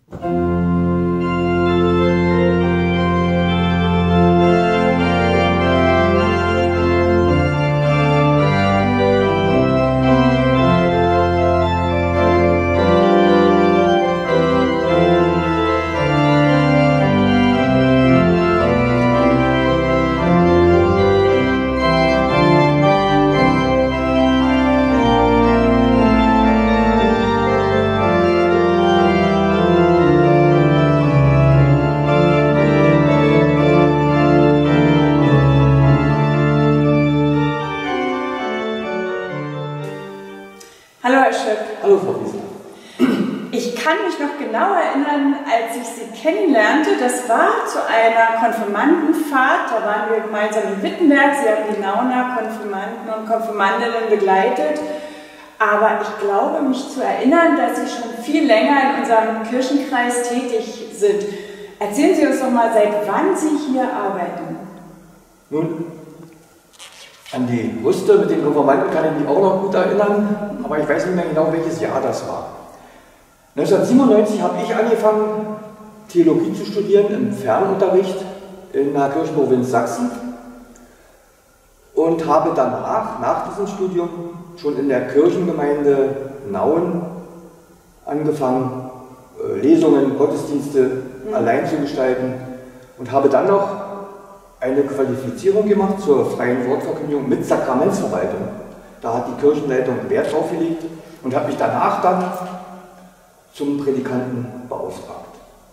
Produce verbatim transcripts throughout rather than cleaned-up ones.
Hallo Herr Schöpp. Hallo Frau Wiesler. Ich kann mich noch genau erinnern, als ich Sie kennenlernte, das war zu einer Konfirmandenfahrt, da waren wir gemeinsam in Wittenberg, Sie haben die Nauner Konfirmanden und Konfirmandinnen begleitet, aber ich glaube mich zu erinnern, dass Sie schon viel länger in unserem Kirchenkreis tätig sind. Erzählen Sie uns doch mal, seit wann Sie hier arbeiten. Nun, an die Brüste mit den Konfirmanden kann ich mich auch noch gut erinnern, aber ich weiß nicht mehr genau, welches Jahr das war. neunzehnhundertsiebenundneunzig habe ich angefangen, Theologie zu studieren im Fernunterricht in der Kirchenprovinz Sachsen und habe danach, nach diesem Studium, schon in der Kirchengemeinde Nauen angefangen, Lesungen, Gottesdienste mhm. allein zu gestalten und habe dann noch eine Qualifizierung gemacht zur freien Wortverkündigung mit Sakramentsverwaltung. Da hat die Kirchenleitung Wert drauf gelegt und hat mich danach dann zum Predikanten beauftragt.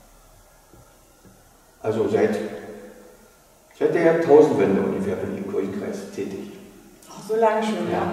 Also seit, seit der Jahrtausendwende ungefähr bin ich im Kirchenkreis tätig. Ach, so lange schon, ja.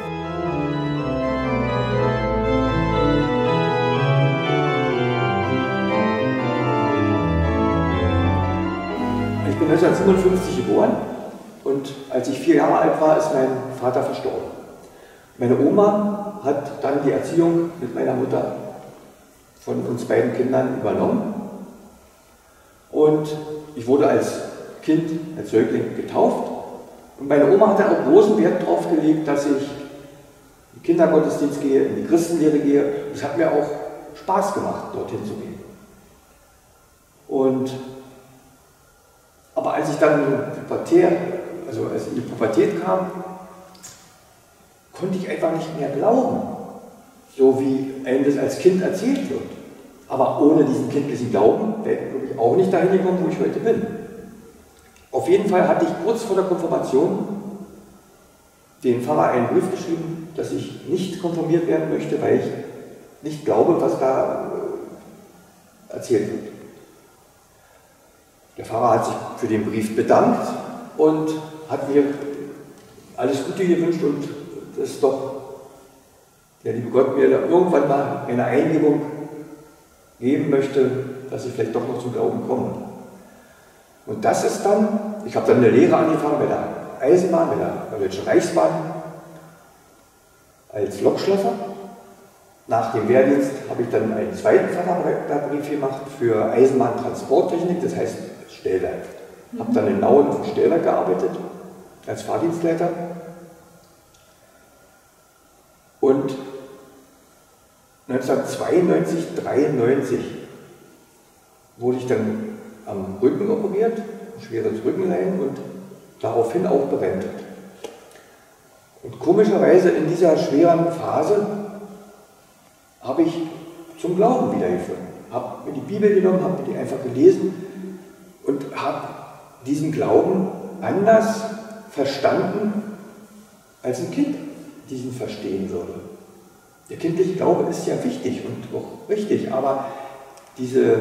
Ich bin neunzehnhundertsiebenundfünfzig geboren und als ich vier Jahre alt war, ist mein Vater verstorben. Meine Oma hat dann die Erziehung mit meiner Mutter von uns beiden Kindern übernommen und ich wurde als Kind, als Säugling getauft und meine Oma hat dann auch großen Wert darauf gelegt, dass ich in den Kindergottesdienst gehe, in die Christenlehre gehe. Es hat mir auch Spaß gemacht, dorthin zu gehen. Und aber als ich dann pubertär, also als ich in die Pubertät kam, konnte ich einfach nicht mehr glauben, so wie einem das als Kind erzählt wird. Aber ohne diesen kindlichen Glauben wäre ich auch nicht dahin gekommen, wo ich heute bin. Auf jeden Fall hatte ich kurz vor der Konfirmation den Pfarrer einen Brief geschrieben, dass ich nicht konfirmiert werden möchte, weil ich nicht glaube, was da erzählt wird. Der Pfarrer hat sich für den Brief bedankt und hat mir alles Gute gewünscht und dass doch der liebe Gott mir da irgendwann mal eine Eingebung geben möchte, dass ich vielleicht doch noch zum Glauben komme. Und das ist dann, ich habe dann eine Lehre angefangen bei der Eisenbahn, bei der Deutschen Reichsbahn als Lokschlosser. Nach dem Wehrdienst habe ich dann einen zweiten Pfarrerbrief gemacht für Eisenbahntransporttechnik, das heißt Stellwerk. Ich habe dann in Nauen auf dem Stellwerk gearbeitet, als Fahrdienstleiter. Und neunzehnhundertzweiundneunzig, dreiundneunzig wurde ich dann am Rücken operiert, ein schweres Rückenleiden und daraufhin auch berentet. Und komischerweise in dieser schweren Phase habe ich zum Glauben wiedergefunden. Habe mir die Bibel genommen, habe mir die einfach gelesen und habe diesen Glauben anders verstanden, als ein Kind diesen verstehen würde. Der kindliche Glaube ist ja wichtig und auch richtig, aber diese, ja,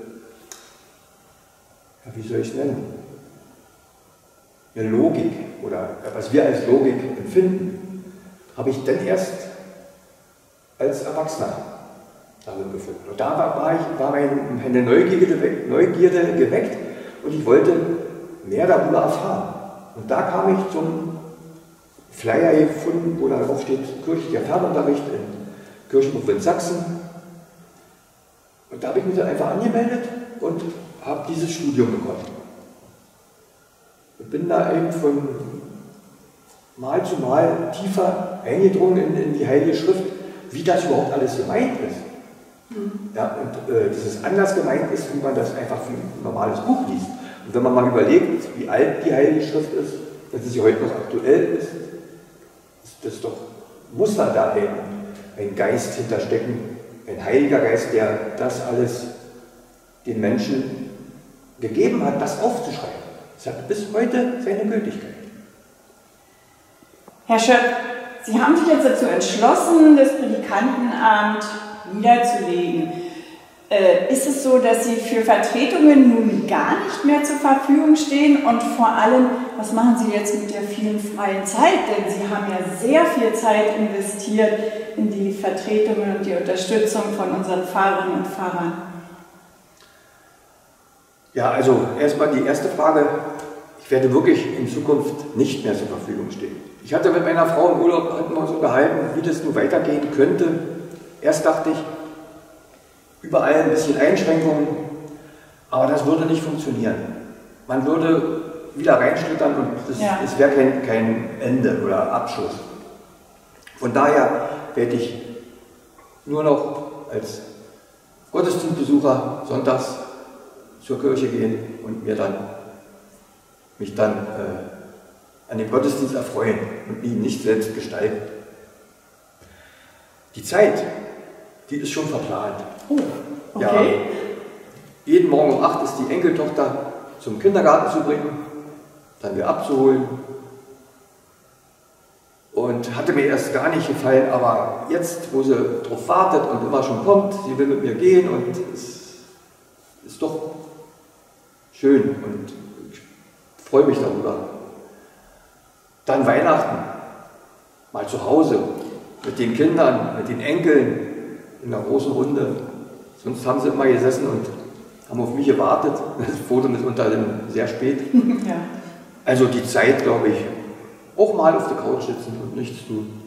wie soll ich es nennen, eine Logik oder was wir als Logik empfinden, habe ich dann erst als Erwachsener darin gefunden. Und da war, war, ich, war meine Neugierde, Neugierde geweckt und ich wollte mehr darüber erfahren. Und da kam ich zum Flyer gefunden, wo darauf steht, kirchlicher Fernunterricht in Kirchenprovinz Sachsen. Und da habe ich mich dann einfach angemeldet und habe dieses Studium begonnen. Ich bin da eben von Mal zu Mal tiefer eingedrungen in, in die Heilige Schrift, wie das überhaupt alles gemeint ist. Mhm. Ja, und äh, dass es anders gemeint ist, wie man das einfach wie ein normales Buch liest. Und wenn man mal überlegt, wie alt die Heilige Schrift ist, dass sie heute noch aktuell ist, ist das doch, muss da da ein, ein Geist hinterstecken, ein Heiliger Geist, der das alles den Menschen gegeben hat, das aufzuschreiben. Das hat bis heute seine Gültigkeit. Herr Schöpp, Sie haben sich jetzt dazu entschlossen, das Predikantenamt niederzulegen. Äh, ist es so, dass Sie für Vertretungen nun gar nicht mehr zur Verfügung stehen? Und vor allem, was machen Sie jetzt mit der vielen freien Zeit? Denn Sie haben ja sehr viel Zeit investiert in die Vertretungen und die Unterstützung von unseren Pfarrerinnen und Pfarrern. Ja, also erstmal die erste Frage. Ich werde wirklich in Zukunft nicht mehr zur Verfügung stehen. Ich hatte mit meiner Frau im Urlaub hatten wir uns unterhalten, wie das nun weitergehen könnte. Erst dachte ich, überall ein bisschen Einschränkungen, aber das würde nicht funktionieren. Man würde wieder reinschlittern und es ja. wäre kein, kein Ende oder Abschluss. Von daher werde ich nur noch als Gottesdienstbesucher sonntags zur Kirche gehen und mir dann, mich dann äh, an dem Gottesdienst erfreuen und ihn nicht selbst gestalten. Die Zeit, die ist schon verplant. Oh, okay. Ja, jeden Morgen um acht ist die Enkeltochter zum Kindergarten zu bringen, dann wieder abzuholen. Und hatte mir erst gar nicht gefallen, aber jetzt, wo sie darauf wartet und immer schon kommt, sie will mit mir gehen und es ist doch schön und ich freue mich darüber. Dann Weihnachten, mal zu Hause, mit den Kindern, mit den Enkeln, in einer großen Runde. Sonst haben sie immer gesessen und haben auf mich gewartet. Das Foto ist unter dem sehr spät. Ja. Also die Zeit, glaube ich, auch mal auf der Couch sitzen und nichts tun.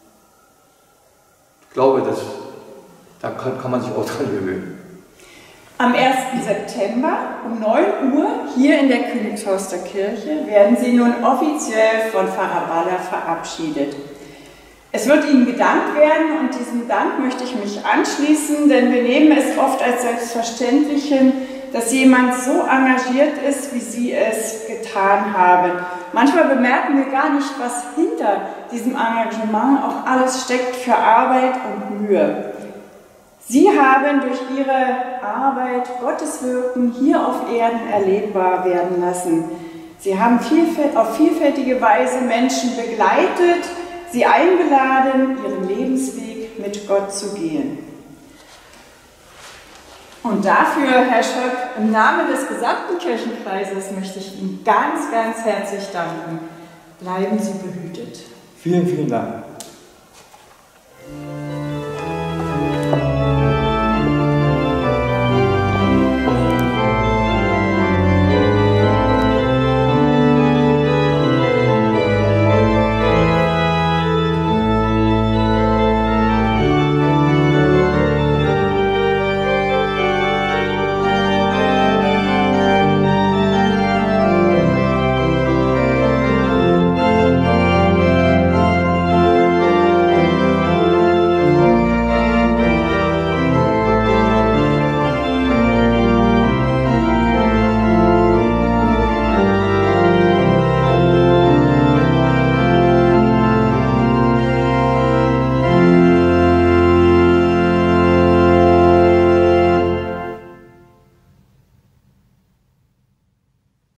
Ich glaube, das, da kann, kann man sich auch dran gewöhnen. Am ersten September um neun Uhr hier in der Königshorster Kirche werden Sie nun offiziell von Pfarrer Baller verabschiedet. Es wird Ihnen gedankt werden und diesem Dank möchte ich mich anschließen, denn wir nehmen es oft als selbstverständlich hin, dass jemand so engagiert ist, wie Sie es getan haben. Manchmal bemerken wir gar nicht, was hinter diesem Engagement auch alles steckt für Arbeit und Mühe. Sie haben durch Ihre Arbeit Gottes Wirken hier auf Erden erlebbar werden lassen. Sie haben vielfalt, auf vielfältige Weise Menschen begleitet, sie eingeladen, ihren Lebensweg mit Gott zu gehen. Und dafür, Herr Schöpp, im Namen des gesamten Kirchenkreises möchte ich Ihnen ganz, ganz herzlich danken. Bleiben Sie behütet. Vielen, vielen Dank.